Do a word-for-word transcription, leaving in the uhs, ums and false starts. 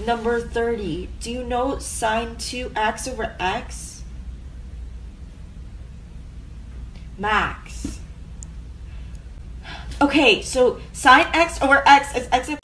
Number thirty. Do you know sine two x over x? Max. Okay, so sine x over x is x.